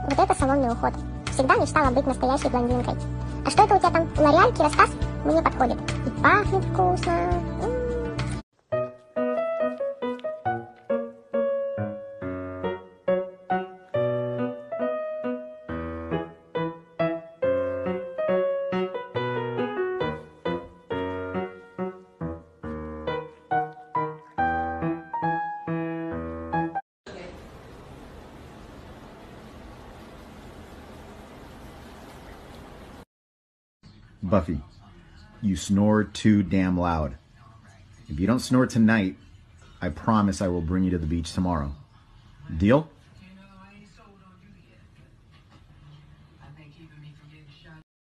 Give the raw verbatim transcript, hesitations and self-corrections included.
Вот это салонный уход. Всегда мечтала быть настоящей блондинкой. А что это у тебя там? Лореаль, Керастас? Мне подходит. И пахнет вкусно. М-м. Buffy, you snore too damn loud. If you don't snore tonight, I promise I will bring you to the beach tomorrow. Deal?